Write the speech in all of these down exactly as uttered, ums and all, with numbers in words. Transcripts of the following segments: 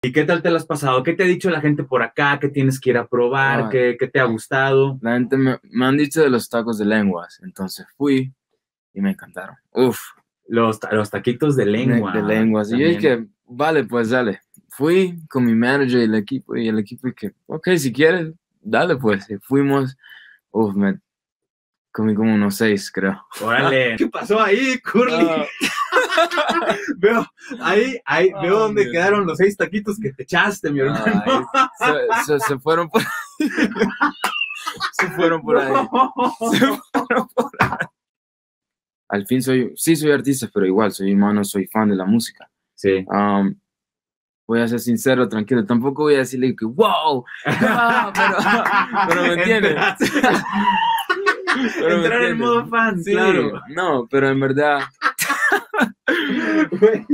¿Y qué tal te lo has pasado? ¿Qué te ha dicho la gente por acá? ¿Qué tienes que ir a probar? Ah, ¿Qué, qué te ha gustado? la gente me, me han dicho de los tacos de lenguas, entonces fui y me encantaron. Uf, Los, ta- los taquitos de de, de lengua lenguas. Y yo también. dije, vale, pues dale. Fui con mi manager y el equipo, y el equipo y que, ok, si quieres, dale pues. Y fuimos, uf, me comí como unos seis, creo. Órale. ¿Qué pasó ahí, Curly? Ah, Veo, ahí, ahí, veo ah, dónde Dios. quedaron los seis taquitos que te echaste, mi hermano. Ay, se, se- se fueron por se fueron por ahí. Se fueron por ahí. Al fin soy, sí soy artista, pero igual soy humano, soy fan de la música. Sí. Um, voy a ser sincero, tranquilo, tampoco voy a decirle que wow, ah, pero, pero me entiendes. Pero me Entrar en entiendes. modo fan, Sí, claro. no, pero en verdad, Güey.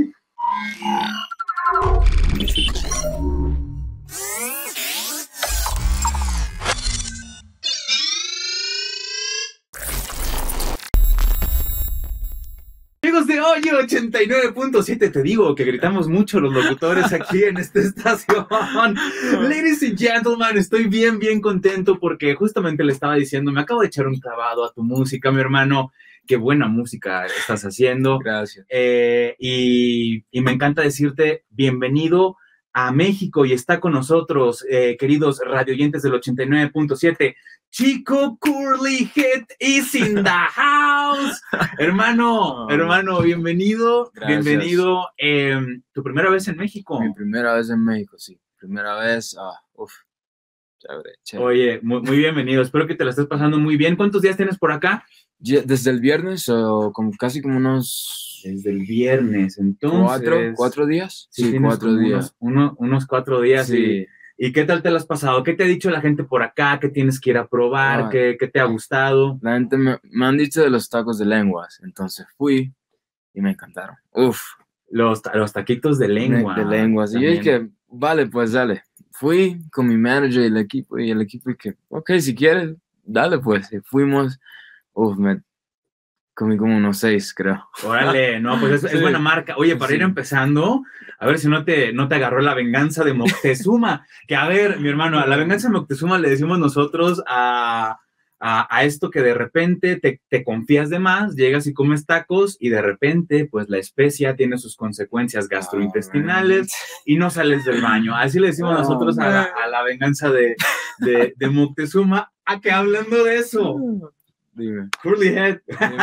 Amigos de Oye ochenta y nueve punto siete, te digo que gritamos mucho los locutores aquí en esta estación. Ladies and gentlemen, estoy bien, bien contento porque justamente le estaba diciendo, me acabo de echar un clavado a tu música, mi hermano. Qué buena música estás haciendo. gracias. Eh, y, y me encanta decirte bienvenido a México y está con nosotros, eh, queridos radioyentes del ochenta y nueve punto siete. Chico Curly Head is in the house. Hermano, Oh, hermano, bienvenido, gracias. bienvenido. Eh, ¿Tu primera vez en México? Mi primera vez en México, sí. Primera vez, ah, uff, chévere, chévere. Oye, muy, muy bienvenido. Espero que te la estés pasando muy bien. ¿Cuántos días tienes por acá? Ye- Desde el viernes, o como, casi como unos Desde el viernes, entonces. cuatro, cuatro días. Sí, Sí, tienes cuatro como días. Unos, uno- unos cuatro días. Sí. Y, ¿y qué tal te lo has pasado? ¿Qué te ha dicho la gente por acá? ¿Qué tienes que ir a probar? Ah, ¿Qué, qué te ha gustado? La gente me, me han dicho de los tacos de lenguas, entonces fui y me encantaron. Uf, Los, ta- los taquitos de de, lengua. de lenguas. Y yo también. dije, vale, pues dale. Fui con mi manager y el equipo, y el equipo y que, ok, si quieres, dale pues. Y fuimos, uf, me comí como unos seis, creo. Órale, no, pues es, Sí. es buena marca. Oye, para Sí. ir empezando, a ver si no te, no te agarró la venganza de Moctezuma. Que a ver, mi hermano, a la venganza de Moctezuma le decimos nosotros a, a, a esto que de repente te, te confías de más, llegas y comes tacos y de repente, pues la especia tiene sus consecuencias gastrointestinales y no sales del baño. Así le decimos Oh, nosotros a la, a la venganza de, de, de Moctezuma. ¿A que hablando de eso? Dime. Curly Head.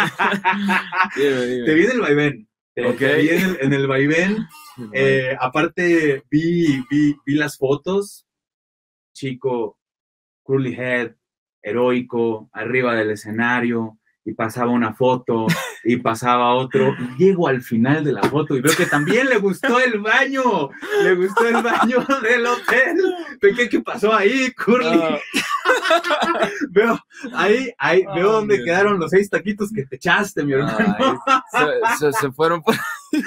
Dime, dime. Te vi en el vaivén. Te, Ok. te vi en el, en el vaivén. Eh, aparte, vi, vi, vi las fotos. Chico, Curly Head, heroico, arriba del escenario. Y pasaba una foto y pasaba otro. Y llego al final de la foto y veo que también le gustó el baño. Le gustó el baño del hotel. ¿Qué, qué pasó ahí, Curly? Ah, Veo, ahí, ahí, Oh, veo dónde Dios. quedaron los seis taquitos que te echaste, mi hermano. ay, se, se, se fueron por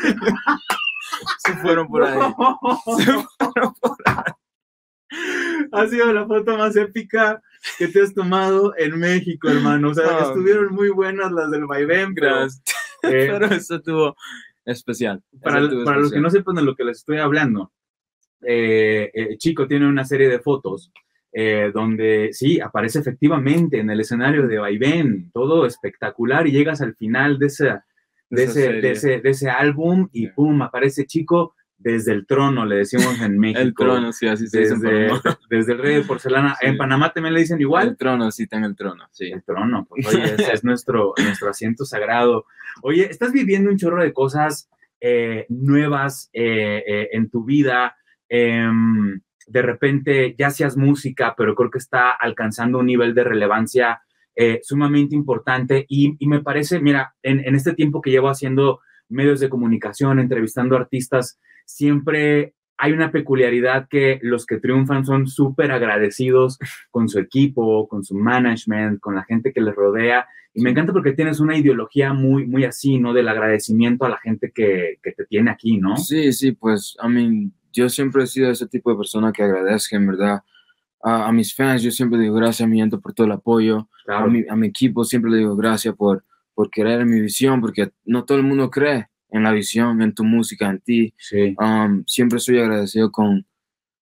se fueron por ahí. Se fueron por ahí. Ha sido la foto más épica que te has tomado en México, hermano. O sea, Oh, estuvieron muy buenas las del vaivén, pero, Gracias. eh, Pero eso estuvo especial. para, Eso estuvo para los que especial. no sepan de lo que les estoy hablando, eh, eh, Chico tiene una serie de fotos eh, donde sí, aparece efectivamente en el escenario de vaivén, todo espectacular, y llegas al final de, esa, de, De esa ese, de, serie. ese, de ese álbum y Sí. pum, aparece Chico desde el trono, le decimos en México. El trono, sí, así se dice en Desde, Panamá. de- desde el rey de porcelana. Sí. En Panamá también le dicen igual. El trono, sí, está en el trono, sí. El trono, pues oye, ese es nuestro, nuestro asiento sagrado. Oye, estás viviendo un chorro de cosas eh, nuevas eh, eh, en tu vida. Eh, de repente ya hacías música, pero creo que está alcanzando un nivel de relevancia eh, sumamente importante. Y, y me parece, mira, en, en este tiempo que llevo haciendo medios de comunicación, entrevistando artistas, siempre hay una peculiaridad que los que triunfan son súper agradecidos con su equipo, con su management, con la gente que les rodea. Y me encanta porque tienes una ideología muy, muy así, ¿no? Del agradecimiento a la gente que, que te tiene aquí, ¿no? Sí, sí, pues, I mean, yo siempre he sido ese tipo de persona que agradezca, en verdad. A, a mis fans, yo siempre digo gracias, mi gente, por todo el apoyo. Claro. A mi, a mi equipo siempre le digo gracias por, por creer en mi visión, porque no todo el mundo cree en la visión, en tu música, en ti. Sí. Um, siempre soy agradecido con,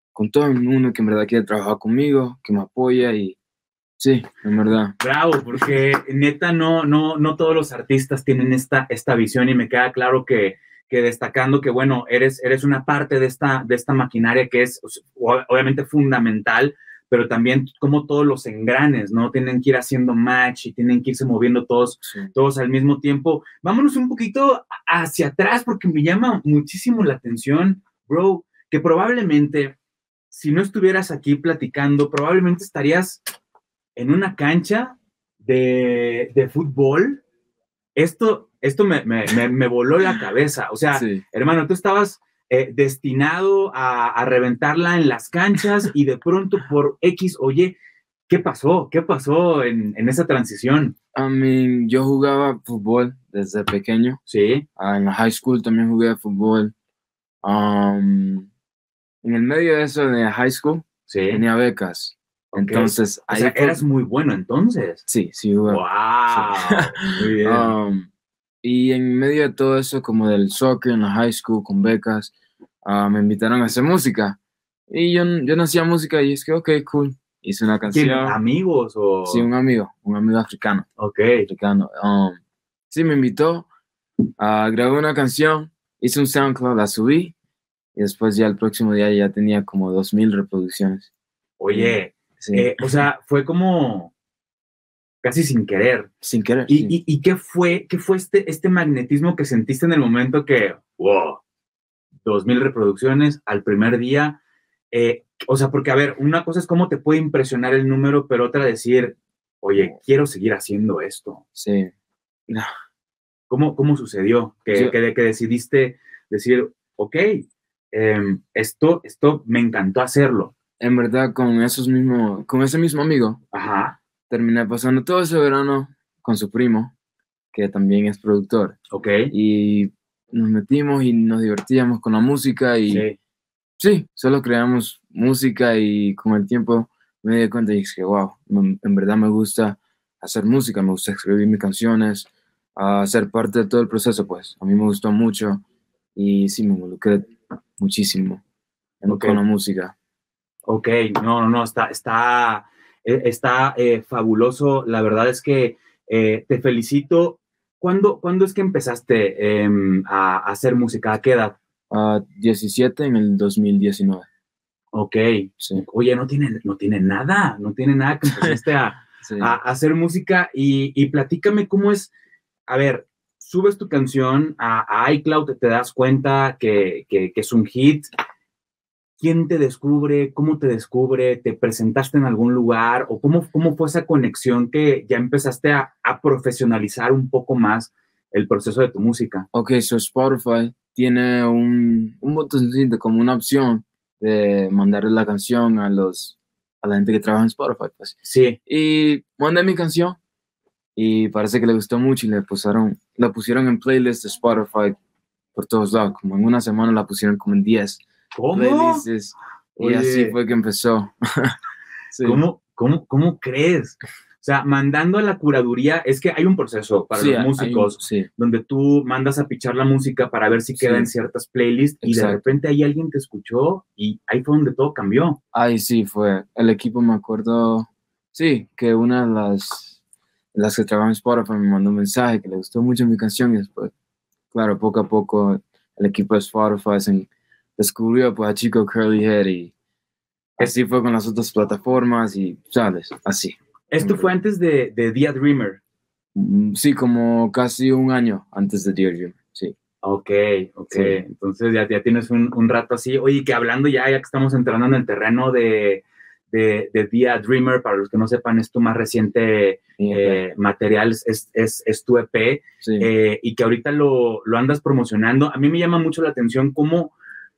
con todo el mundo que en verdad quiere trabajar conmigo, que me apoya y sí, en verdad. Bravo, porque neta no, no, no todos los artistas tienen esta, esta visión y me queda claro que, que destacando que, bueno, eres, eres una parte de esta, de esta maquinaria que es obviamente fundamental, pero también como todos los engranes, ¿no? Tienen que ir haciendo match y tienen que irse moviendo todos, sí. todos al mismo tiempo. Vámonos un poquito hacia atrás porque me llama muchísimo la atención, bro, que probablemente si no estuvieras aquí platicando, probablemente estarías en una cancha de, de fútbol. Esto, esto me, me, me, me voló la cabeza. O sea, sí. hermano, tú estabas eh, destinado a, a reventarla en las canchas y de pronto por X o Y, ¿qué pasó? ¿Qué pasó en, en esa transición? I mean, yo jugaba fútbol desde pequeño. Sí. Uh, en la high school también jugué fútbol. Um, en el medio de eso, de high school, sí. tenía becas. Okay. Entonces, o sea, fue... eras muy bueno entonces. Sí, sí, jugaba. ¡Wow! Sí. Muy bien. Um, y en medio de todo eso, como del soccer en la high school, con becas, uh, me invitaron a hacer música. Y yo, yo no hacía música y es que, ok, cool. Hice una canción. ¿Quién, amigos o...? Sí, un amigo, un amigo africano. Ok. Africano. Um, sí, me invitó, uh, grabé una canción, hice un SoundCloud, la subí, y después ya el próximo día ya tenía como dos mil reproducciones. Oye, sí. eh, o sea, fue como casi sin querer. Sin querer, ¿Y, sí. y, y qué fue, qué fue este, este magnetismo que sentiste en el momento que, wow, dos mil reproducciones al primer día? Eh, o sea, porque, a ver, una cosa es cómo te puede impresionar el número, pero otra decir, oye, quiero seguir haciendo esto. Sí. No. ¿Cómo, cómo sucedió que, sí. que, que decidiste decir, ok, eh, esto, esto me encantó hacerlo? En verdad, con esos mismos, con ese mismo amigo, ajá, terminé pasando todo ese verano con su primo, que también es productor. Ok. Y nos metimos y nos divertíamos con la música y sí, sí solo creamos música y con el tiempo me di cuenta y dije, wow, en verdad me gusta hacer música, me gusta escribir mis canciones, a ser parte de todo el proceso, pues. A mí me gustó mucho y sí, me involucré muchísimo en, okay. con la música. Ok, no, no, no, está, está, está eh, fabuloso. La verdad es que eh, te felicito. ¿Cuándo, ¿Cuándo es que empezaste eh, a, a hacer música? ¿A qué edad? A uh, diecisiete en el dos mil diecinueve. Ok. Sí. Oye, no tiene, no tiene nada, no tiene nada que empezaste a, sí. a, a hacer música y, y platícame cómo es. A ver, subes tu canción a, a iCloud, te das cuenta que, que, que es un hit. ¿Quién te descubre? ¿Cómo te descubre? ¿Te presentaste en algún lugar? ¿O cómo, cómo fue esa conexión que ya empezaste a, a profesionalizar un poco más el proceso de tu música? Ok, so Spotify tiene un, un botoncito, como una opción de mandarle la canción a los a la gente que trabaja en Spotify, pues. Sí. Y mandé mi canción y parece que le gustó mucho y le pusieron, la pusieron en playlist de Spotify por todos lados. Como en una semana la pusieron como en diez. ¿Cómo? Playlists, y Oye, así fue que empezó. Sí. ¿Cómo, cómo, ¿Cómo crees? O sea, mandando a la curaduría, es que hay un proceso para sí, los músicos un, sí. donde tú mandas a pichar la música para ver si queda sí. en ciertas playlists y Exacto. de repente ahí alguien te escuchó y ahí fue donde todo cambió. Ay, sí, fue. El equipo, me acuerdo, sí, que una de las, las que trabajan en Spotify me mandó un mensaje que le gustó mucho mi canción y después, claro, poco a poco el equipo de Spotify se descubrió pues, a Chico Curly Head y así fue con las otras plataformas y, ¿sabes? Así. ¿Esto fue antes de, de Dear Dreamer? Sí, como casi un año antes de Dear Dreamer, sí. Ok, ok. Sí. Entonces ya, ya tienes un, un rato así. Oye, que hablando ya, ya que estamos entrando en el terreno de, de, de Dear Dreamer, para los que no sepan, es tu más reciente eh, material, es, es, es tu E P, sí. eh, y que ahorita lo, lo andas promocionando. A mí me llama mucho la atención cómo...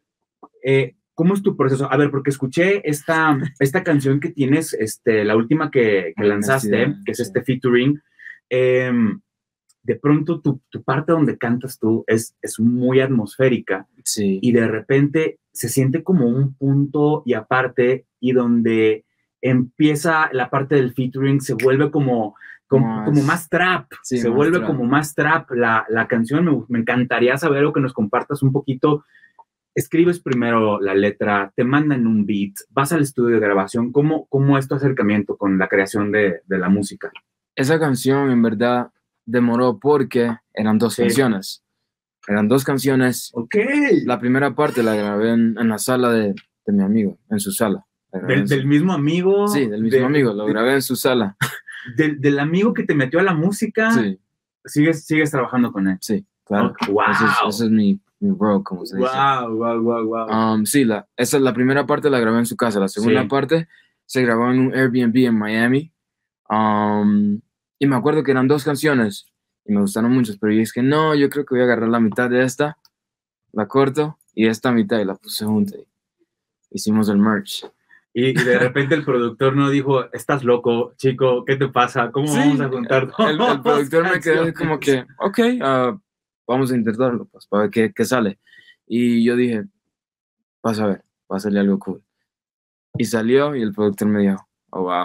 Eh, ¿Cómo es tu proceso? A ver, porque escuché esta, esta canción que tienes, este, la última que, que lanzaste, que es sí. este featuring. Eh, de pronto tu, tu parte donde cantas tú es, es muy atmosférica. Sí. Y de repente se siente como un punto y aparte, y donde empieza la parte del featuring, se vuelve como, como, más, como más trap. Sí, se más vuelve trap. como más trap la, la canción. Me, me encantaría saber o que nos compartas un poquito. escribes primero la letra, te mandan un beat, vas al estudio de grabación. ¿Cómo, cómo es tu acercamiento con la creación de, de la música? Esa canción en verdad demoró porque eran dos Sí. canciones. Eran dos canciones. Ok. La primera parte la grabé en, en la sala de, de mi amigo, en su sala. Del, del mismo amigo. Sí, del mismo de, amigo, lo de, grabé en su sala. Del, del amigo que te metió a la música, sí. sigues, sigues trabajando con él. Sí, claro. Oh, wow. Ese es, ese es mi, mi bro, como se wow, dice. Wow, wow, wow. Um, sí, la, esa es la primera parte, la grabé en su casa. La segunda sí. parte se grabó en un Airbnb en Miami. Um, y me acuerdo que eran dos canciones y me gustaron mucho, pero yo dije que no, yo creo que voy a agarrar la mitad de esta, la corto, y esta mitad y la puse junta. Y hicimos el merch. Y, y de repente el productor no dijo, estás loco, chico, ¿qué te pasa? ¿Cómo sí, vamos a juntar todo? El, el productor me quedó como que, ok, uh, vamos a intentarlo, pues, para ver qué, qué sale. Y yo dije, vas a ver, va a salir algo cool. Y salió y el productor me dijo, oh, wow.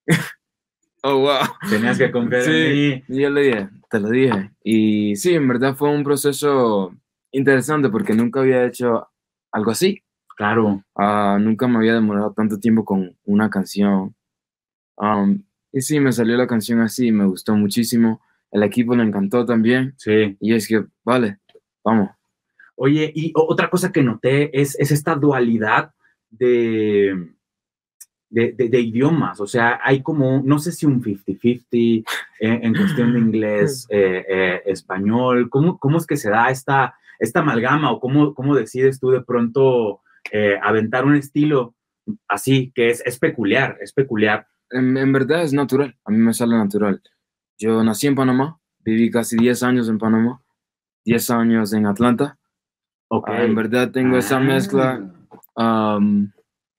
oh, wow. Tenías que confiar sí, en mí. Y yo le dije, te lo dije. Y sí, en verdad fue un proceso interesante porque nunca había hecho algo así. Claro. Uh, nunca me había demorado tanto tiempo con una canción. Um, y sí, me salió la canción así, me gustó muchísimo. El equipo le encantó también. Sí. Y es que, vale, vamos. Oye, y otra cosa que noté es, es esta dualidad de, de, de, de idiomas. O sea, hay como, no sé si un cincuenta cincuenta en, en cuestión de inglés, eh, eh, español. ¿Cómo, ¿Cómo es que se da esta, esta amalgama o cómo, cómo decides tú de pronto eh, aventar un estilo así, que es, es peculiar, es peculiar? En, en verdad es natural, a mí me sale natural. Yo nací en Panamá, viví casi diez años en Panamá, diez años en Atlanta. Okay. Uh, en verdad tengo ah. esa mezcla um,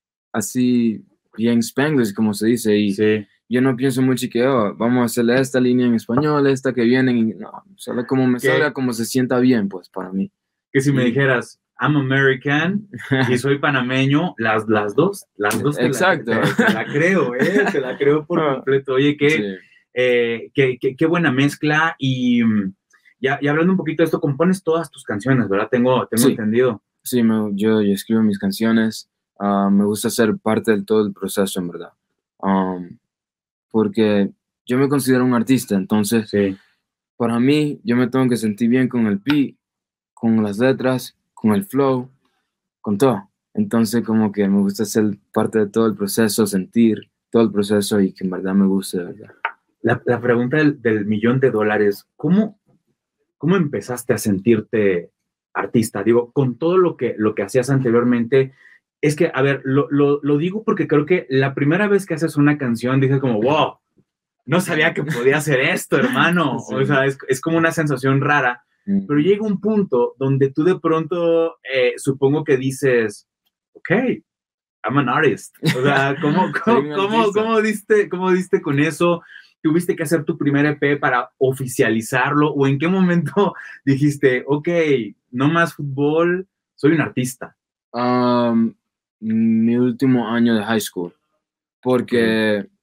así bien Spanglish, como se dice, y sí. yo no pienso mucho que oh, vamos a hacerle esta línea en español, esta que viene, en, no, solo como me ¿Qué? salga, como se sienta bien, pues, para mí. Que si y... me dijeras, I'm American y soy panameño, las, las dos, las dos te Exacto. La, te, te la creo, eh, te la creo por completo. Oye, qué, sí. eh, qué, qué, qué buena mezcla. Y ya, ya hablando un poquito de esto, compones todas tus canciones, ¿verdad? Tengo, tengo sí. entendido. Sí, me, yo, yo escribo mis canciones. Uh, me gusta ser parte de todo el proceso, en verdad. Um, porque yo me considero un artista, entonces, sí. para mí, yo me tengo que sentir bien con el beat, con las letras, con el flow, con todo. Entonces, como que me gusta ser parte de todo el proceso, sentir todo el proceso y que en verdad me guste, de verdad. La, la pregunta del, del millón de dólares, ¿cómo, ¿cómo empezaste a sentirte artista? Digo, con todo lo que, lo que hacías anteriormente, es que, a ver, lo, lo, lo digo porque creo que la primera vez que haces una canción, dices como, wow, no sabía que podía hacer esto, hermano. Sí. O sea, es, es como una sensación rara. Mm. Pero llega un punto donde tú de pronto, eh, supongo que dices, ok, I'm an artist. O sea, ¿cómo, cómo, cómo, cómo, diste, ¿cómo diste con eso? ¿Tuviste que hacer tu primer E P para oficializarlo? ¿O en qué momento dijiste, ok, no más fútbol, soy un artista? Um, mi último año de high school. Porque, okay.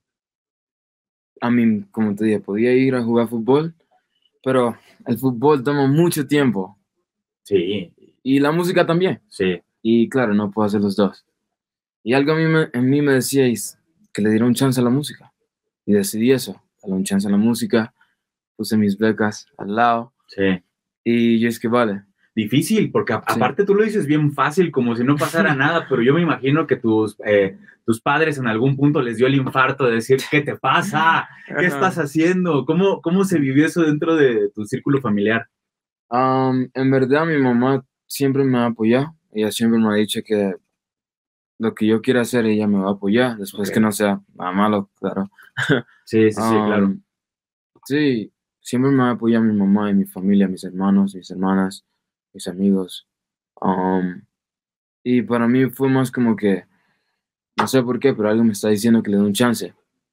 a mí, como te dije, podía ir a jugar fútbol, pero el fútbol toma mucho tiempo. Sí. Y la música también. Sí. Y claro, no puedo hacer los dos. Y algo a mí me, en mí me decía que le diera un chance a la música. Y decidí eso, darle un chance a la música. Puse mis becas al lado. Sí. Y yo es que vale. Difícil, porque a, sí. aparte tú lo dices bien fácil, como si no pasara nada, pero yo me imagino que tus, eh, tus padres en algún punto les dio el infarto de decir, ¿qué te pasa? ¿Qué estás haciendo? ¿Cómo, cómo se vivió eso dentro de tu círculo familiar? Um, en verdad, mi mamá siempre me ha apoyado. Ella siempre me ha dicho que lo que yo quiera hacer, ella me va a apoyar, después okay. que no sea malo, claro. Sí, sí, sí, um, claro. Sí, siempre me ha apoyado mi mamá y mi familia, mis hermanos, mis hermanas, mis amigos. Um, y para mí fue más como que, no sé por qué, pero algo me está diciendo que le dé un chance.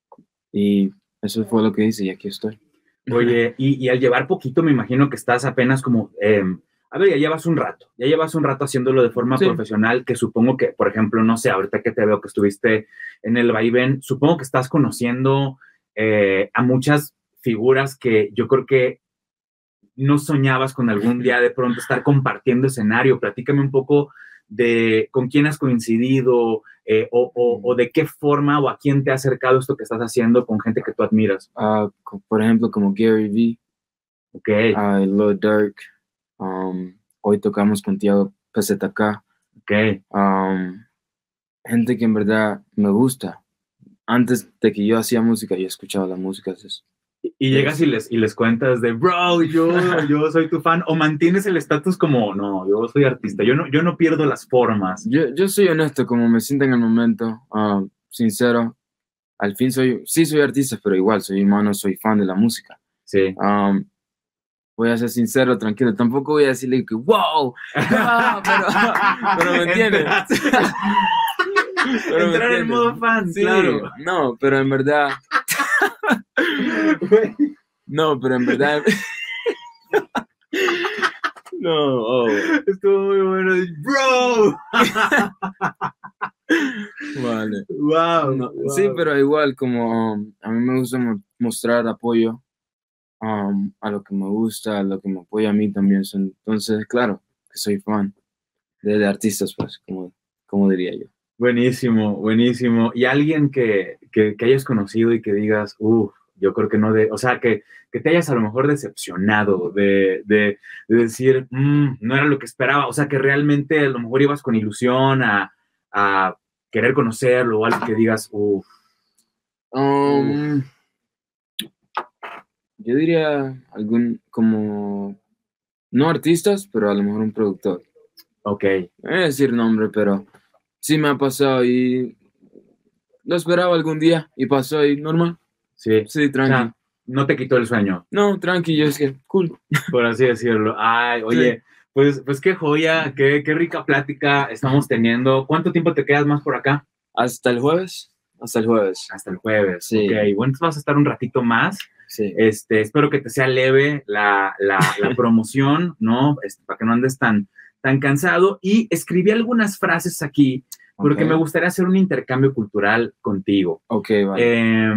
Y eso fue lo que hice y aquí estoy. Oye, y, y al llevar poquito, me imagino que estás apenas como, eh, a ver, ya llevas un rato, ya llevas un rato haciéndolo de forma sí. profesional, que supongo que, por ejemplo, no sé, ahorita que te veo que estuviste en el vaivén, supongo que estás conociendo eh, a muchas figuras que yo creo que no soñabas con algún día de pronto estar compartiendo escenario. Platícame un poco de con quién has coincidido eh, o, o, o de qué forma o a quién te ha acercado esto que estás haciendo con gente que tú admiras. Uh, por ejemplo, como Gary Vee, Ok. uh, Lil Durk, um, hoy tocamos con Tiago P Z K. Ok. Um, gente que en verdad me gusta. Antes de que yo hacía música, yo escuchaba la música. Es, y, y llegas y les, y les cuentas de, bro, yo, yo soy tu fan, o mantienes el estatus como, no, yo soy artista, yo no, yo no pierdo las formas. Yo, yo soy honesto, como me siento en el momento, uh, sincero. Al fin soy, sí soy artista, pero igual soy humano, soy fan de la música. Sí. Um, voy a ser sincero, tranquilo, tampoco voy a decirle que, wow, no, pero, pero me entiendes. Pero entrar en modo fan, sí, claro. No, pero en verdad. No, pero en verdad. No, oh. Estuvo muy bueno. Bro. Vale. Wow, no, wow. Sí, pero igual, como um, a mí me gusta mo mostrar apoyo um, a lo que me gusta, a lo que me apoya a mí también. Entonces, claro, que soy fan de, de artistas, pues, como, como diría yo. Buenísimo, buenísimo. Y alguien que, que, que hayas conocido y que digas, uff, yo creo que no de, o sea, que, que te hayas a lo mejor decepcionado de, de, de decir, mmm, no era lo que esperaba, o sea, que realmente a lo mejor ibas con ilusión a, a querer conocerlo o algo que digas, uff. Um, yo diría algún, como, no artistas, pero a lo mejor un productor. Ok. No voy a decir nombre, pero sí me ha pasado y lo esperaba algún día y pasó y normal. Sí, sí, tranqui. O sea, no te quitó el sueño. No, tranqui, yo es que cool. Por así decirlo. Ay, oye, sí. pues, pues qué joya, qué, qué rica plática estamos teniendo. ¿Cuánto tiempo te quedas más por acá? Hasta el jueves. Hasta el jueves. Hasta el jueves. Sí. Ok, bueno, entonces vas a estar un ratito más. Sí. Este, espero que te sea leve la, la, la promoción, ¿no? Este, para que no andes tan, tan cansado. Y escribí algunas frases aquí porque okay. me gustaría hacer un intercambio cultural contigo. Ok, vale. Eh,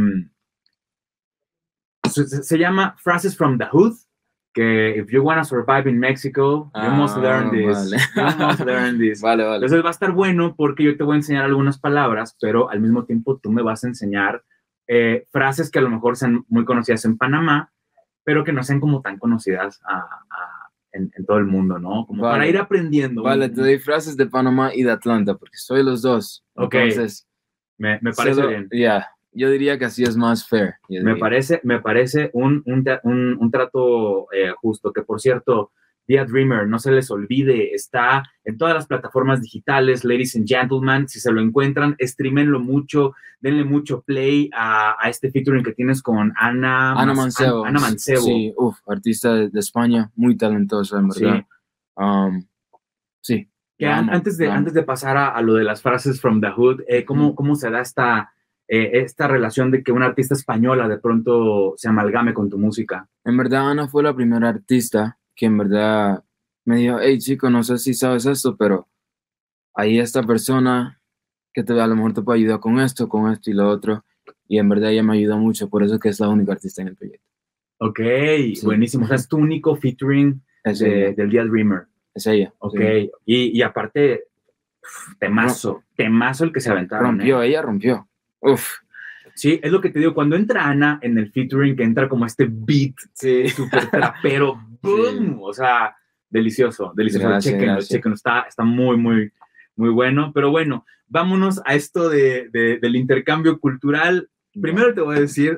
se, se llama Phrases from the Hood, que if you want to survive in Mexico, you ah, must learn this. Vale. You must learn this. Vale, vale. Entonces va a estar bueno porque yo te voy a enseñar algunas palabras, pero al mismo tiempo tú me vas a enseñar eh, frases que a lo mejor sean muy conocidas en Panamá, pero que no sean como tan conocidas a, a, en, en todo el mundo, ¿no? Como vale. Para ir aprendiendo. Vale, te doy frases de Panamá y de Atlanta, porque soy los dos. Ok. Entonces, me, me parece solo, bien. Ya. Yeah. Yo diría que así es más fair. Me parece, me parece un, un, un, un trato eh, justo, que por cierto, The Dreamer, no se les olvide, está en todas las plataformas digitales, ladies and gentlemen, si se lo encuentran, streamenlo mucho, denle mucho play a, a este featuring que tienes con Ana, Ana Mancebo. Ana Mancebo. Sí, uf, artista de, de España, muy talentosa, en verdad. Sí. Um, sí. Que an, antes, de, antes de pasar a, a lo de las frases from the hood, eh, ¿cómo, mm. ¿cómo se da esta... Eh, esta relación de que una artista española de pronto se amalgame con tu música? En verdad, Ana fue la primera artista que en verdad me dijo, hey, chico, no sé si sabes esto, pero hay esta persona que te, a lo mejor te puede ayudar con esto, con esto y lo otro, y en verdad ella me ayuda mucho, por eso es que es la única artista en el proyecto. Ok, sí. Buenísimo. O sea, es tu único featuring de, del The Dreamer. Es ella. Ok, sí. y, y aparte, temazo, temazo el que se aventaron. Rompió, ¿eh? ella rompió. Uf. Sí, es lo que te digo, cuando entra Ana en el featuring, que entra como este beat sí. súper trapero, ¡boom! Sí. O sea, delicioso, delicioso. Gracias, chequenlo, gracias. chequenlo, está, está muy, muy, muy bueno. Pero bueno, vámonos a esto de, de, del intercambio cultural. Primero te voy a decir,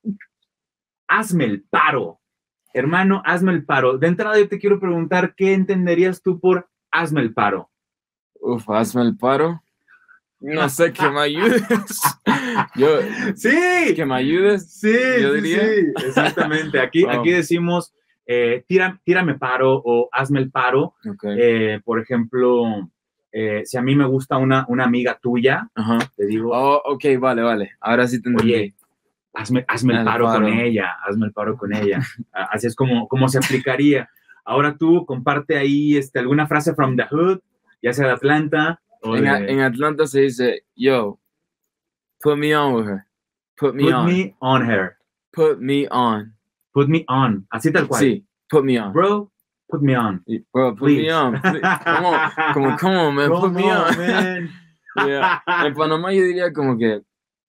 hazme el paro. Hermano, hazme el paro. De entrada yo te quiero preguntar, ¿qué entenderías tú por hazme el paro? Uf, hazme el paro. No sé, que me ayudes. Yo, sí, que me ayudes. Sí, yo sí, diría. sí, exactamente. Aquí, wow. aquí decimos, eh, tira, tírame paro o hazme el paro. Okay. Eh, por ejemplo, eh, si a mí me gusta una, una amiga tuya, Ajá. te digo, oh, ok, vale, vale. Ahora sí te entendí. Oye, hazme, hazme el, paro el paro con ella, hazme el paro con ella. Así es como, como se aplicaría. Ahora tú comparte ahí este, alguna frase from the hood, ya sea de Atlanta. En, de... en Atlanta se dice, yo, put me on with her. Put me put on. Put me on her. Put me on. Put me on. Así tal cual. Sí, put me on. Bro, Put me on. Bro, put Please. me on. Please. Come on, como, come on, man, put Come me on, on. man. Yeah. En Panamá yo diría como que,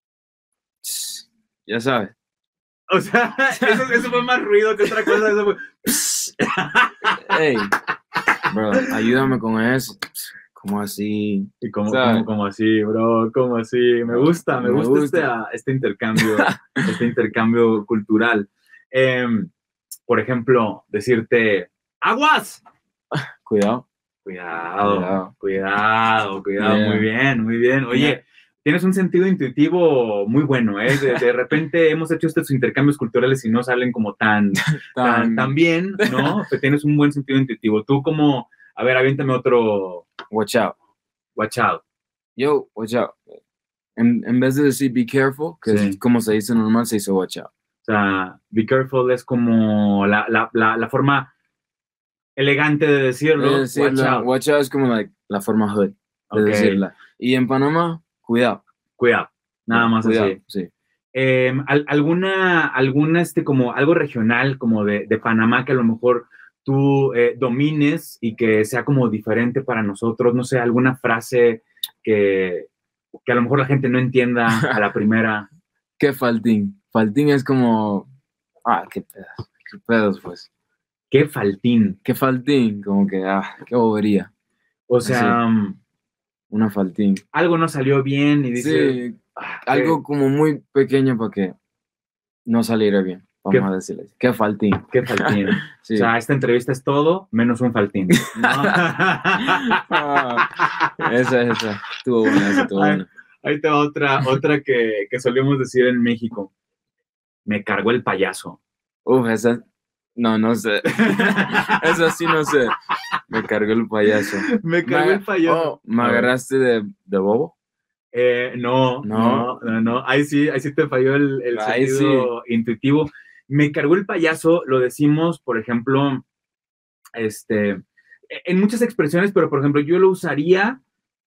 ya sabes. O sea, eso, eso fue más ruido que otra cosa. Eso fue... Hey, bro, ayúdame con eso. ¿Cómo así? Y como, ¿sabes? como, como así, bro, como así. Me gusta, me, Me gusta, gusta. Este, ah, este intercambio, este intercambio cultural. Em, por ejemplo, decirte, ¡aguas! Cuidado. Cuidado, Cuidado. cuidado, cuidado, Yeah. muy bien, muy bien. Oye, Yeah. tienes un sentido intuitivo muy bueno, ¿eh? De, de repente hemos hecho estos intercambios culturales y no salen como tan, tan, tan bien, ¿no? Pero tienes un buen sentido intuitivo. Tú como, a ver, aviéntame otro Watch out. watch out. Yo, watch out. En, en vez de decir be careful, que Sí. es como se dice normal, se dice watch out. O sea, be careful es como la, la, la, la forma elegante de decirlo. Es decir, watch la- out. watch out es como like, la forma hood de Ok. decirla. Y en Panamá, cuidado. Cuidado. Nada más Cuidado, así. sí. Eh, al- alguna, alguna, este, como algo regional, como de, de Panamá, que a lo mejor tú eh, domines y que sea como diferente para nosotros, no sé, alguna frase que, que a lo mejor la gente no entienda a la primera. ¿Qué faltín? Faltín es como, ah, qué pedos, qué pedos, pues. ¡Qué faltín! ¿Qué faltín? Como que, ah, qué bobería. O sea, um, Una faltín. algo no salió bien y dices, Sí, ah, algo como muy pequeño para que no saliera bien, vamos ¿Qué? a decirle. así. Qué faltín. qué, qué faltín. Sí. O sea, esta entrevista es todo menos un faltín. ¿no? Ah, esa, esa. Estuvo buena, esa estuvo Ay, buena. ahí te va otra, otra que, que solíamos decir en México. Me cargó el payaso. Uf, esa, no, no sé. Esa sí no sé. Me cargó el payaso. Me cargó Me- el payaso. oh, ¿me A ver. agarraste de, de bobo? Eh, no, no, No. no, no. Ahí sí, ahí sí te falló el, el Ahí sentido intuitivo. Me cargó el payaso, lo decimos, por ejemplo, este, en muchas expresiones, pero por ejemplo, yo lo usaría,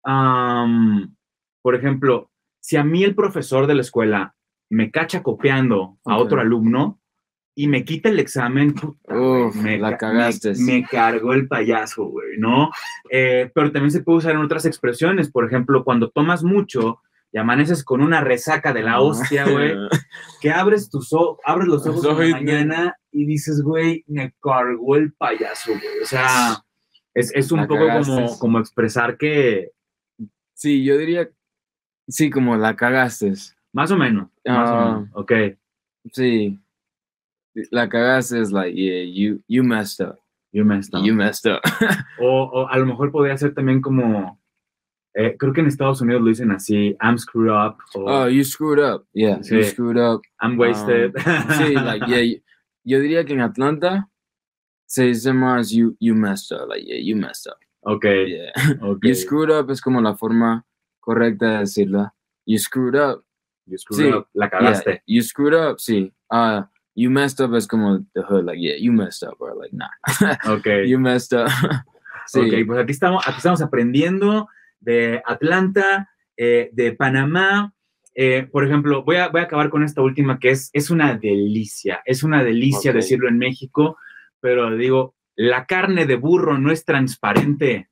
am, por ejemplo, si a mí el profesor de la escuela me cacha copiando a Ok. otro alumno y me quita el examen, puta, güey, Uf, me, la ca- cagaste. me, me cargó el payaso, güey, ¿no? Eh, pero también se puede usar en otras expresiones, por ejemplo, cuando tomas mucho y amaneces con una resaca de la hostia, güey, que abres tus ojos, abres los ojos Los en la ojos, mañana y dices, güey, me cargó el payaso, güey. O sea, es, es un La poco cagaste. como, como expresar que, Sí, yo diría, sí, como la cagaste. más o menos, más o Ah. menos, ok. Sí. La cagaste es like, yeah, you, you messed up. You messed up. You messed up. O, o a lo mejor podría ser también como, eh, creo que en Estados Unidos lo dicen así, I'm screwed up, o Oh, you screwed up. Yeah, Sí. you screwed up. I'm wasted. Um, sí, like, yeah, you- yo diría que en Atlanta se dice más you, you messed up. Like, yeah, you messed up. Ok, Yeah. ok. You screwed up es como la forma correcta de decirla. You screwed up. You screwed Sí. up. La cagaste. Yeah, you screwed up, sí. Ah, you messed up es como the hood, like, yeah, you messed up, or like, nah. Ok. You messed up. Sí. Ok, pues aquí estamos, aquí estamos aprendiendo de Atlanta, eh, de Panamá. Eh, por ejemplo, voy a, voy a acabar con esta última que es, es una delicia, es una delicia Ok. decirlo en México, pero digo, la carne de burro no es transparente.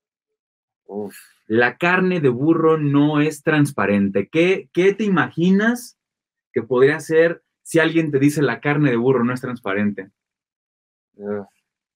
Uf. La carne de burro no es transparente. ¿Qué, qué te imaginas que podría ser si alguien te dice la carne de burro no es transparente? Ugh.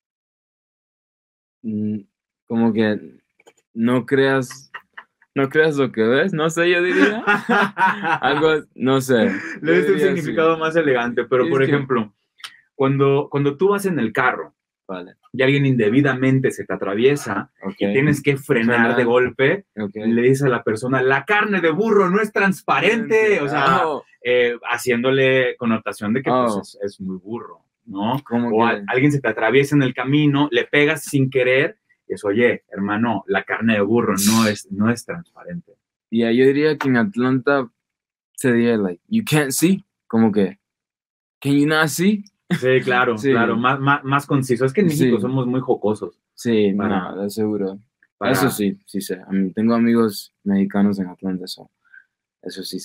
Mm, Como que no creas, no creas lo que ves, no sé, yo diría. Algo, no sé. Le yo diste un diría significado así. más elegante, pero Es por que- ejemplo, cuando, cuando tú vas en el carro Vale, y alguien indebidamente se te atraviesa ok. y tienes que frenar Frenar. de golpe, ok. le dices a la persona, la carne de burro no es transparente, o sea, Oh, eh, haciéndole connotación de que pues, Oh. es, es muy burro, ¿no? como O que, a- alguien se te atraviesa en el camino, le pegas sin querer, y es, oye, hermano, la carne de burro no es, no es transparente. yeah, yo diría que en Atlanta se diría, like, you can't see, como que, can you not see? Sí, claro, Sí. claro, más, más, más conciso. Es que en México Sí. somos muy jocosos. Sí, Para- no, de seguro. para- Eso sí, sí sé. A mí tengo amigos mexicanos en Atlanta, eso, eso sí sé.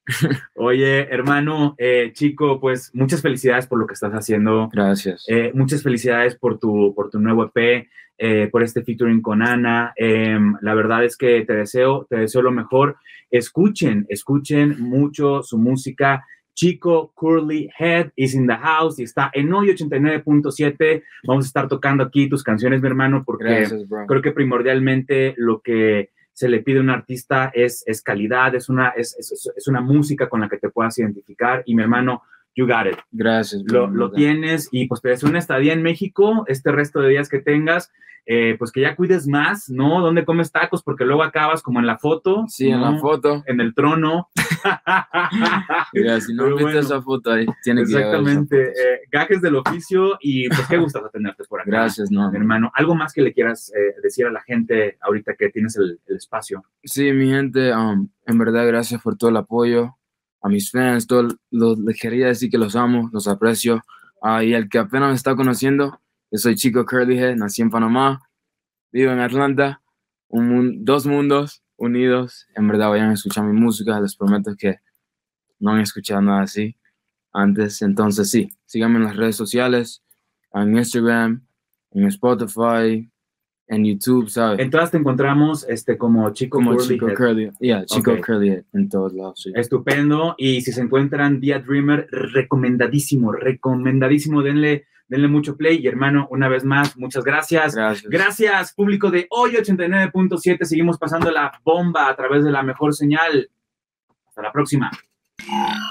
Oye, hermano, eh, chico, pues muchas felicidades por lo que estás haciendo. Gracias. Eh, muchas felicidades por tu, por tu nuevo E P, eh, por este featuring con Ana. Eh, la verdad es que te deseo, te deseo lo mejor. Escuchen, escuchen mucho su música. Chico Curly Head is in the house y está en hoy ochenta y nueve punto siete. Vamos a estar tocando aquí tus canciones, mi hermano, porque Gracias, bro. Creo que primordialmente lo que se le pide a un artista es, es calidad, es una, es, es, es una música con la que te puedas identificar. Y mi hermano, you got it. Gracias, Lo, bro. lo tienes y pues te deseo una estadía en México, este resto de días que tengas, eh, pues que ya cuides más, ¿no? ¿Dónde comes tacos? Porque luego acabas como en la foto. Sí, ¿no? En la foto. En el trono. Mira, si no viste bueno, esa foto ahí, tiene que exactamente. Eh, gajes del oficio y pues qué gusto tenerte por acá. Gracias, no. Mi hermano. ¿Algo más que le quieras eh, decir a la gente ahorita que tienes el, el espacio? Sí, mi gente, um, en verdad, gracias por todo el apoyo. A mis fans, todo, lo, les quería decir que los amo, los aprecio. Uh, y el que apenas me está conociendo, yo soy Chico Curly Head, nací en Panamá, vivo en Atlanta, un, dos mundos unidos. En verdad, vayan a escuchar mi música, les prometo que no han escuchado nada así antes. Entonces, sí, síganme en las redes sociales, en Instagram, en Spotify, en YouTube, ¿sabes? En todas te encontramos este, como Chico como Curly Chico Head. Curly, yeah, Chico okay. Curly Head, en todos lados, sí. Estupendo. Y si se encuentran Dia Dreamer, recomendadísimo, recomendadísimo. Denle, denle mucho play. Y hermano, una vez más, muchas gracias. Gracias. Gracias, público de hoy ochenta y nueve punto siete. Seguimos pasando la bomba a través de la mejor señal. Hasta la próxima.